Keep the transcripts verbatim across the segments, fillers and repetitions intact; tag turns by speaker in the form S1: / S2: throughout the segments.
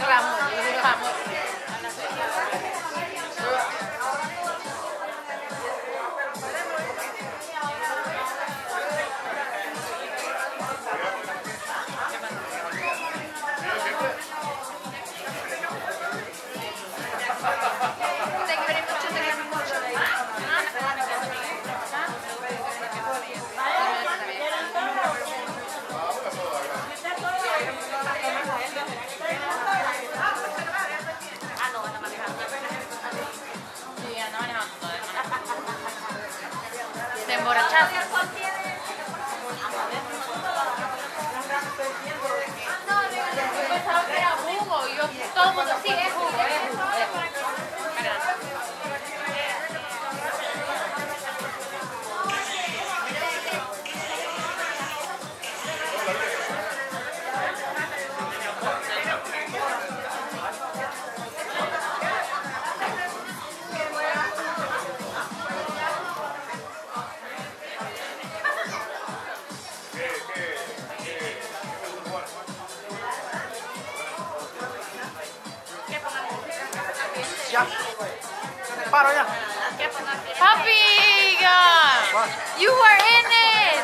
S1: Ramos, yo digo Ramos. Te emborrachaste. Yo pensaba que era jugo y yo, todo el mundo, sí, es jugo, es jugo, es jugo.
S2: Ya. Paro ya.
S1: Papi, God, you were in it.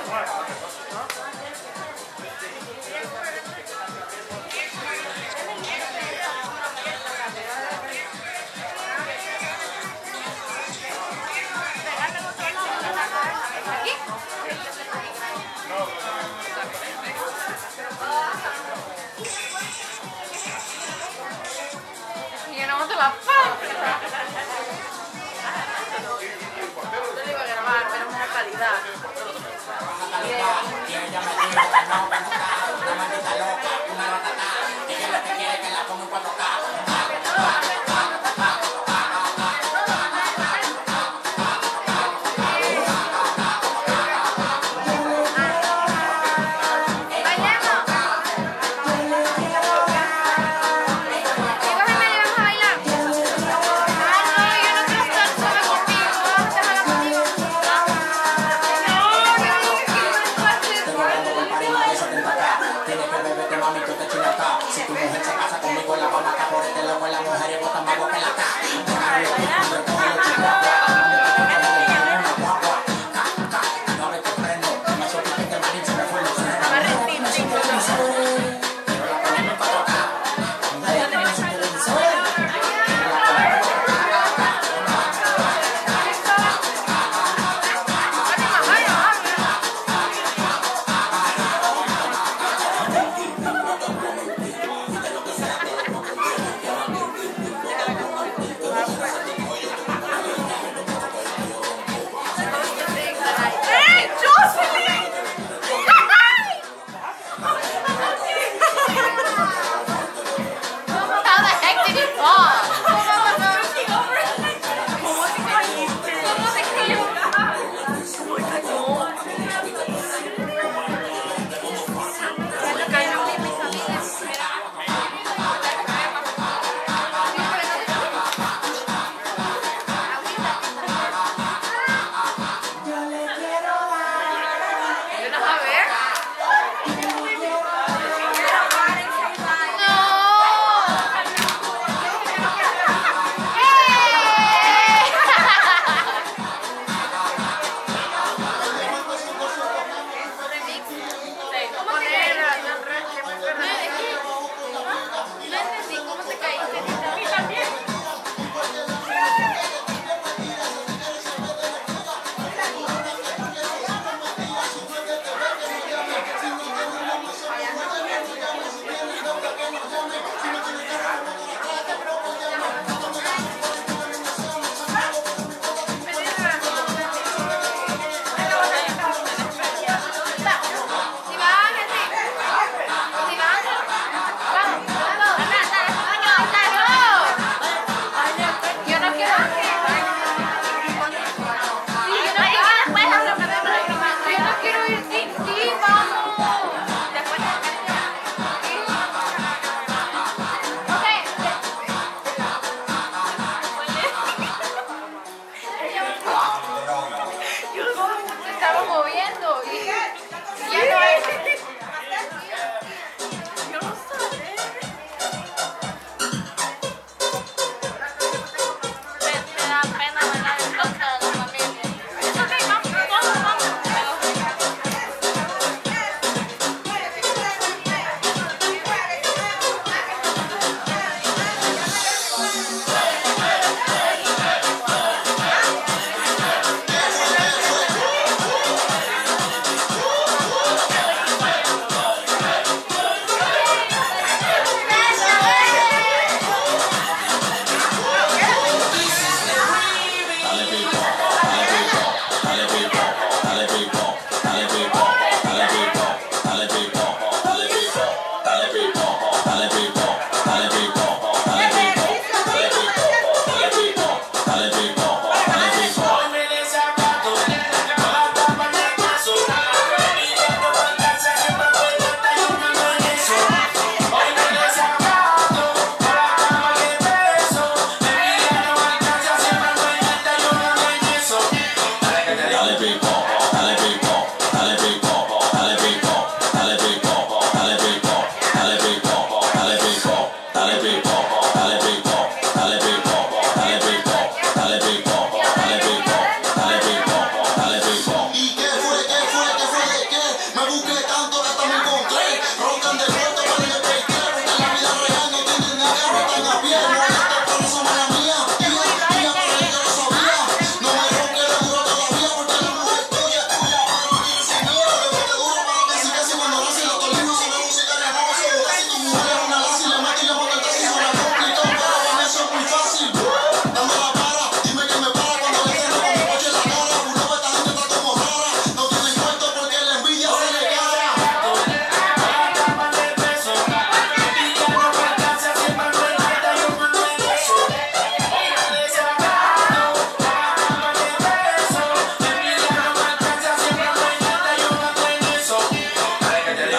S1: Llenamos de la paz. Yo le iba a grabar, pero es una calidad.
S3: Y ella me dijo que no, que no está, una maldita loca, una ratata. Ella lo que quiere es que la ponga en cuatro K. Si tu mujer se casa conmigo, la vamos a matar por este loco, la mujer y botan más que la caja.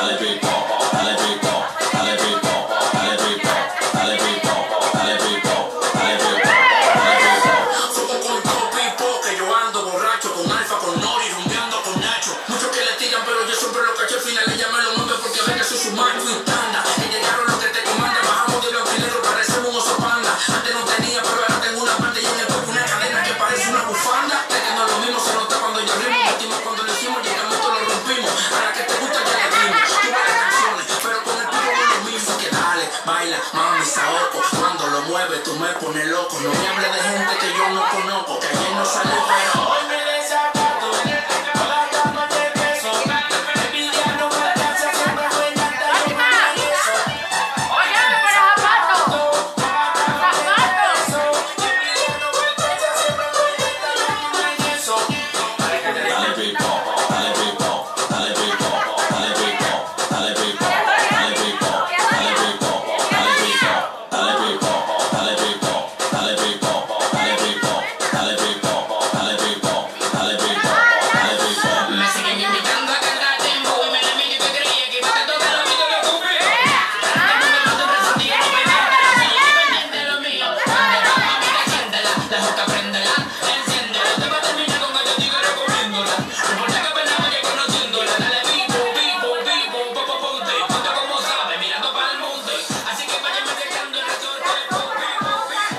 S3: dale pipo, dale pipo, dale pipo, dale pipo, dale pipo, dale pipo, dale pipo, dale pipo. Fumo con todo pipo, que yo ando borracho, con Alfa, con Nori, rumbeando con Nacho. Muchos que le tiran, pero yo siempre lo caché, al final ella me lo monto porque ve que soy su macho y tanda. Y llegaron los que te comandan, bajamos de los alquileros, parecemos un oso panda. Antes no tenía, pero ahora tengo una parte y en el cuerpo una cadena que parece una bufanda. Es que no es lo mismo, se nota cuando yo rimo, última cuando lo hicimos, llegamos y todo lo rompimos. Ahora que te gusta ya le dimos, tú las canciones, pero con el pico no es lo mismo. Que dale, baila, mami, saoco, cuando lo mueves tú me pones loco. No me hables de gente que yo no conozco, que ayer no sale, pero hoy me desacato. Toda la noche de beso, envidiando con la casa siempre buena.
S1: Óyeme, pero zapatos.
S3: Dale pipo, dale pipo, dale pipo, dale pipo, dale pipo, dale pipo, dale pipo, dale pipo, dale pipo, dale pipo, dale pipo, dale pipo, dale pipo, dale pipo, dale pipo, dale pipo. Me siguen invitando a cantar tempo y me la miro y te creía que iba a tocar lo mío que cumple. No me mato presentía, no me mata, sigue pendiente de lo mío. Cuando vamos a mirar, siéntela, la juca préndela, enciéndela, te va a terminar con ella, sigue recomiéndola. No importa que apenas vaya conociéndola, dale vivo, vivo, vivo, poco ponte, ponte como sabe, mirando para el monte. Así que váyame dejando el resorte de vivo, vivo,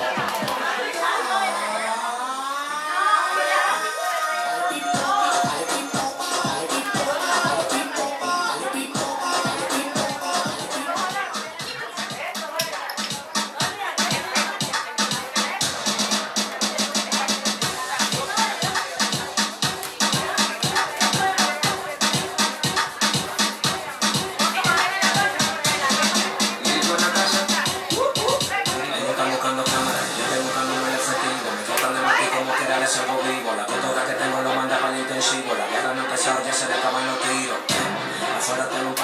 S3: ellos están buscando cámaras, yo estoy buscándome el efectivo. Me tratan de matar como que darles algo vivo. La pistola que tengo lo manda para el intensivo. La guerra no empezó, ya se le acaban los tiros. Afuera tengo un